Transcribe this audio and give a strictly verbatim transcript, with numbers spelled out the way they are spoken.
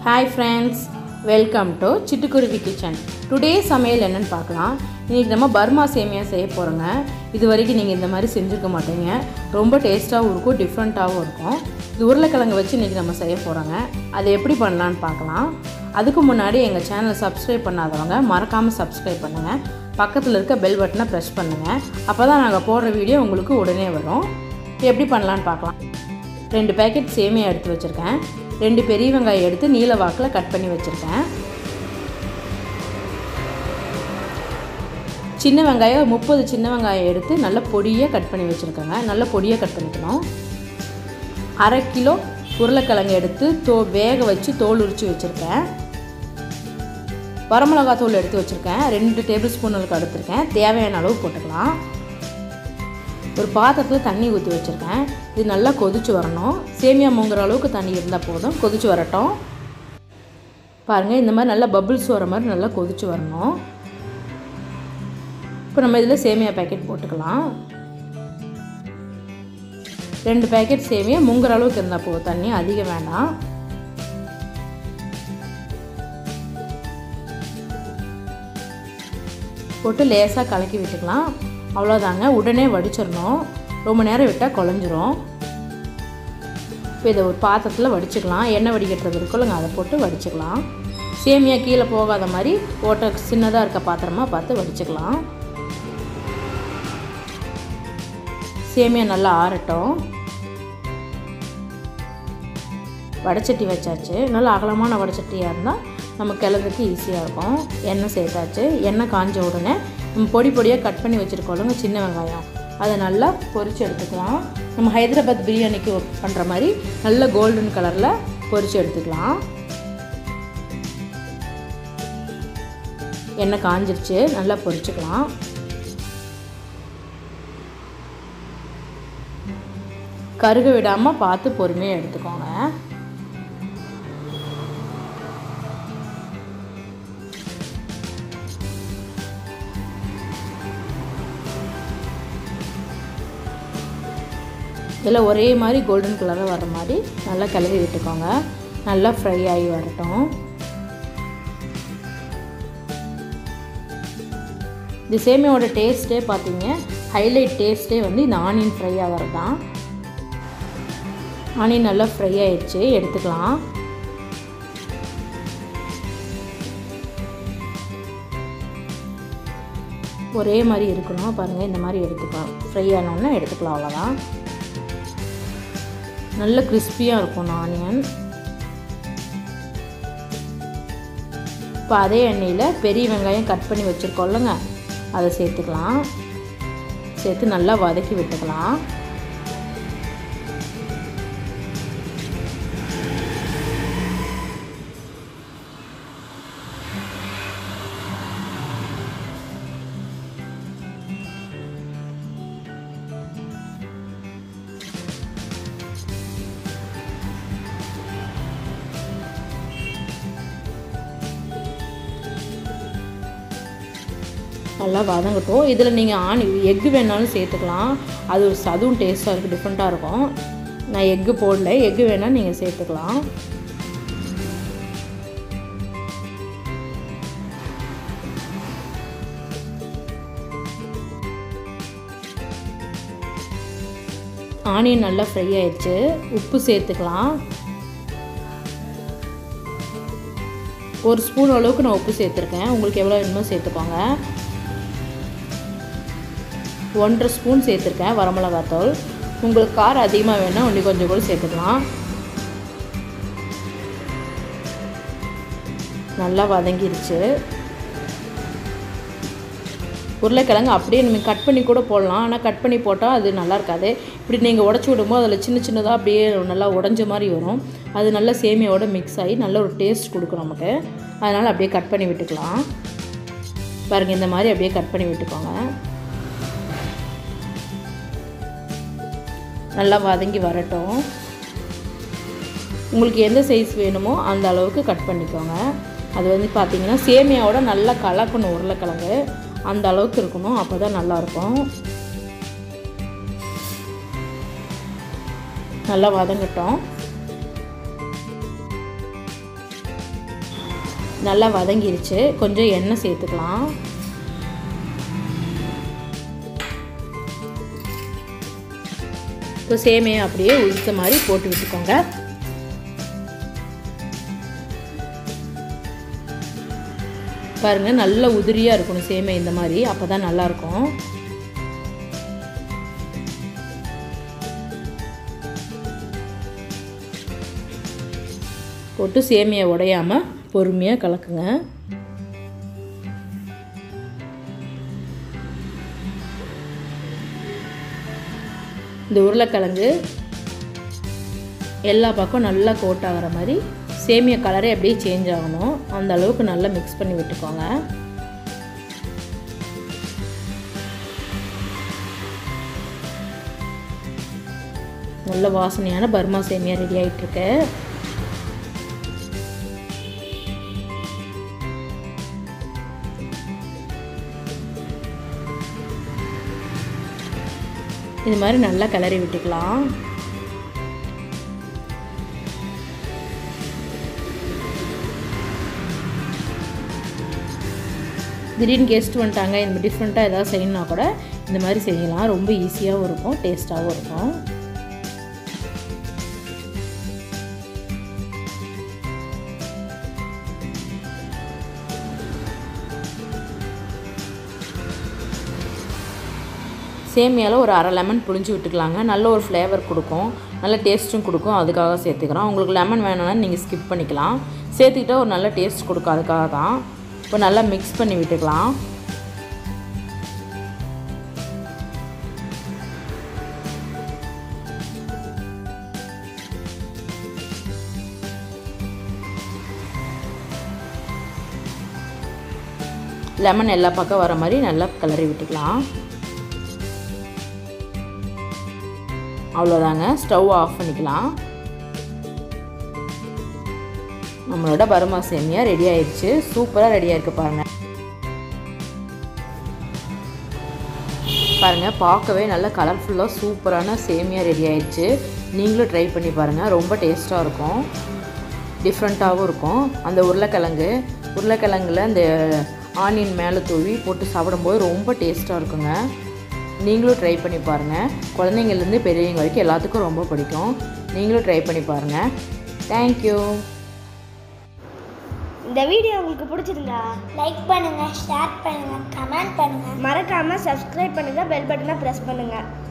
Hi friends, welcome to Chittukuruvi Kitchen. Today சமையல் என்னன்னு பார்க்கலாம். இன்னைக்கு நம்ம பர்மா சேமியா செய்ய போறோங்க. இதுவரைக்கும் நீங்க இந்த மாதிரி செஞ்சிருக்க மாட்டீங்க. ரொம்ப டேஸ்டாவும் இருக்கும், டிஃபரண்டாவும் இருக்கும். இது உருளைக்கிழங்கு வச்சு இன்னைக்கு நம்ம செய்ய போறோங்க. அதை எப்படி பண்ணலாம்னு பார்க்கலாம். அதுக்கு முன்னாடி எங்க சேனலை சப்ஸ்கிரைப் பண்ணாதவங்க மறக்காம சப்ஸ்கிரைப் பண்ணுங்க. பக்கத்துல இருக்க பெல் பட்டனை பிரஸ் பண்ணுங்க. அப்பதான் நாங்க போடுற வீடியோ உங்களுக்கு உடனே வரும். எப்படி பண்ணலாம்னு பார்க்கலாம். ரெண்டு பாக்கெட் சேமியா எடுத்து வச்சிருக்கேன். ரெண்டு பெரிய வெங்காயம் எடுத்து நீல வாக்கில் கட் பண்ணி வச்சிருக்கேன். சின்ன வெங்காயம் முப்பது சின்ன வெங்காயம் எடுத்து நல்ல பொடியாக கட் பண்ணி வச்சுருக்கேங்க. நல்ல பொடியாக கட் பண்ணிக்கணும். அரை கிலோ உருளைக்கிழங்கு எடுத்து தோ வேக வச்சு தோல் உரித்து வச்சுருக்கேன். வரமிளகா தூள் எடுத்து வச்சுருக்கேன். ரெண்டு டேபிள் ஸ்பூன் அளவுக்கு எடுத்துருக்கேன். தேவையான அளவு போட்டுக்கலாம். ஒரு பாத்திரத்தில் தண்ணி ஊற்றி வச்சுருக்கேன். இது நல்லா கொதிச்சு வரணும். சேமியா மூங்குற அளவுக்கு தண்ணி இருந்தால் போதும். கொதிச்சு வரட்டும். பாருங்கள், இந்த மாதிரி நல்லா பபிள்ஸ் வர மாதிரி நல்லா கொதிச்சு வரணும். இப்போ நம்ம இதில் சேமியா பேக்கெட் போட்டுக்கலாம். ரெண்டு பேக்கெட் சேமியா மூங்குற அளவுக்கு இருந்தால் போதும். தண்ணி அதிகம் வேண்டாம். போட்டு லேசாக கலக்கி விட்டுக்கலாம். அவ்வளோதாங்க. உடனே வடிச்சிடணும். ரொம்ப நேரம் விட்டால் குழஞ்சிரும். இப்போ இதை ஒரு பாத்திரத்தில் வடிச்சுக்கலாம். எண்ணெய் வடிகட்டுறது இருக்குல்லங்க, அதை போட்டு வடிச்சுக்கலாம். சேமியா கீழே போகாத மாதிரி ஓட்ட சின்னதாக இருக்க பாத்திரமாக பார்த்து வடிச்சுக்கலாம். சேமியா நல்லா ஆறட்டும். வடைச்சட்டி வச்சாச்சு. நல்லா அகலமான வடைச்சட்டியாக இருந்தால் நம்ம கிளறதுக்கு ஈஸியாக இருக்கும். எண்ணெய் சேர்த்தாச்சு. எண்ணெய் காஞ்ச உடனே நம்ம பொடி பொடியாக கட் பண்ணி வச்சுருக்கோங்க சின்ன வெங்காயம், அதை நல்லா பொரித்து எடுத்துக்கலாம். நம்ம ஹைதராபாத் பிரியாணிக்கு பண்ணுற மாதிரி நல்ல கோல்டன் கலரில் பொரித்து எடுத்துக்கலாம். எண்ணெய் காஞ்சிருச்சு. நல்லா பொரிச்சுக்கலாம். கருக விடாமல் பார்த்து பொறுமையாக எடுத்துக்கோங்க. இதில் ஒரே மாதிரி கோல்டன் கலராக வர மாதிரி நல்லா கிளறி விட்டுக்கோங்க. நல்லா ஃப்ரை ஆகி வரட்டும். இந்த சேமியாவோட டேஸ்ட்டே பார்த்தீங்க, ஹைலைட் டேஸ்ட்டே வந்து இந்த ஆனியன் ஃப்ரை ஆகிறது தான். ஆனியன் நல்லா ஃப்ரை ஆகிடுச்சு. எடுத்துக்கலாம். ஒரே மாதிரி இருக்கணும். பாருங்கள், இந்த மாதிரி எடுத்துக்கலாம். ஃப்ரை ஆனோன்னா எடுத்துக்கலாம். அவ்வளோதான். நல்ல கிறிஸ்பியாக இருக்கும் ஆனியன். இப்போ அதே எண்ணெயில் பெரிய வெங்காயம் கட் பண்ணி வச்சுருக்கோம்லங்க, அதை சேர்த்துக்கலாம். சேர்த்து நல்லா வதக்கி விட்டுக்கலாம். நல்லா வதங்கட்டும். இதில் நீங்கள் ஆனி எக்கு வேணாலும் சேர்த்துக்கலாம். அது அதுவும் டேஸ்ட்டாக இருக்குது, டிஃப்ரெண்ட்டாக இருக்கும். நான் எக்கு போடல. எக்கு வேணால் நீங்கள் சேர்த்துக்கலாம். ஆனியன் நல்லா ஃப்ரை ஆயிடுச்சு. உப்பு சேர்த்துக்கலாம். ஒரு ஸ்பூன் அளவுக்கு நான் உப்பு சேர்த்துருக்கேன். உங்களுக்கு எவ்வளோ வேணுமோ சேர்த்துக்கோங்க. ஒன்றரை ஸ்பூன் சேர்த்துருக்கேன் வரமிளகாத்தூள். உங்களுக்கு காரம் அதிகமாக வேணால் ஒன்று கொஞ்சம் கூட சேர்த்துக்கலாம். நல்லா வதங்கிருச்சு. உருளைக்கிழங்கு அப்படியே நம்ம கட் பண்ணி கூட போடலாம். ஆனால் கட் பண்ணி போட்டால் அது நல்லா இருக்காது. இப்படி நீங்கள் உடச்சி விடும்போது அதில் சின்ன சின்னதாக அப்படியே நல்லா உடஞ்ச மாதிரி வரும். அது நல்லா சேமியாவோட மிக்ஸ் ஆகி நல்ல ஒரு டேஸ்ட் கொடுக்கும் நமக்கு. அதனால் அப்படியே கட் பண்ணி விட்டுக்கலாம். பாருங்கள், இந்த மாதிரி அப்படியே கட் பண்ணி விட்டுக்கோங்க. நல்லா வதங்கி வரட்டும். உங்களுக்கு எந்த சைஸ் வேணுமோ அந்த அளவுக்கு கட் பண்ணிக்கோங்க. அது வந்து பார்த்திங்கன்னா சேமியாவோட நல்லா கலக்கணும். உருளைக்கிழங்கு அந்த அளவுக்கு இருக்கணும். அப்போ தான் நல்லாயிருக்கும். நல்லா வதங்கட்டும். நல்லா வதங்கிருச்சு. கொஞ்சம் எண்ணெய் சேர்த்துக்கலாம். இப்போ சேமியா அப்படியே உதித்த மாதிரி போட்டு விட்டுக்கோங்க. பாருங்கள், நல்ல உதிரியாக இருக்கணும் சேமியா இந்த மாதிரி, அப்போ தான் நல்லாயிருக்கும். போட்டு சேமியா உடையாமல் பொறுமையாக கலக்குங்க. இந்த உருளைக்கிழங்கு எல்லா பக்கம் நல்லா கோட் ஆகிற மாதிரி சேமியா கலரே அப்படியே சேஞ்ச் ஆகணும். அந்த அளவுக்கு நல்லா மிக்ஸ் பண்ணி விட்டுக்கோங்க. நல்ல வாசனையான பர்மா சேமியா ரெடி ஆகிட்டுருக்கு. இது மாதிரி நல்லா கிளறி விட்டுக்கலாம். திடீர்னு கெஸ்ட் வந்துட்டாங்க, இந்த மாதிரி டிஃப்ரெண்ட்டாக ஏதாவது செய்யணுன்னா கூட இந்த மாதிரி செய்யலாம். ரொம்ப ஈஸியாகவும் இருக்கும், டேஸ்ட்டாகவும் இருக்கும். சேமியாவில் ஒரு அரை லெமன் புழிஞ்சு விட்டுக்கலாங்க. நல்ல ஒரு ஃப்ளேவர் கொடுக்கும், நல்ல டேஸ்ட்டும் கொடுக்கும். அதுக்காக சேர்த்துக்கிறோம். உங்களுக்கு லெமன் வேணும்னா நீங்கள் ஸ்கிப் பண்ணிக்கலாம். சேர்த்துக்கிட்டா ஒரு நல்ல டேஸ்ட் கொடுக்கும், அதுக்காக தான். இப்போ நல்லா மிக்ஸ் பண்ணி விட்டுக்கலாம். லெமன் எல்லா பக்கம் வர மாதிரி நல்லா கிளறி விட்டுக்கலாம். அவ்வளோதாங்க, ஸ்டவ் ஆஃப் பண்ணிக்கலாம். நம்மளோட பர்மா சேமியா ரெடி ஆயிடுச்சு. சூப்பராக ரெடியாக இருக்குது பாருங்கள். பாருங்கள், பார்க்கவே நல்ல கலர்ஃபுல்லாக சூப்பரான சேமியா ரெடி ஆயிடுச்சு. நீங்களும் ட்ரை பண்ணி பாருங்கள், ரொம்ப டேஸ்ட்டாக இருக்கும், டிஃப்ரெண்ட்டாகவும் இருக்கும். அந்த உருளைக்கிழங்கு உருளைக்கிழங்குல அந்த ஆனியன் மேலே தூவி போட்டு சாப்பிடும்போது ரொம்ப டேஸ்ட்டாக இருக்குங்க. நீங்களும் ட்ரை பண்ணி பாருங்கள். குழந்தைங்கள்லேருந்து பெரியவங்க வரைக்கும் எல்லாத்துக்கும் ரொம்ப பிடிக்கும். நீங்களும் ட்ரை பண்ணி பாருங்கள். தேங்க்யூ. இந்த வீடியோ உங்களுக்கு பிடிச்சிருந்தா லைக் பண்ணுங்கள், ஷேர் பண்ணுங்கள், கமெண்ட் பண்ணுங்கள். மறக்காமல் சப்ஸ்கிரைப் பண்ணுங்கள், பெல் பட்டனை ப்ரெஸ் பண்ணுங்கள்.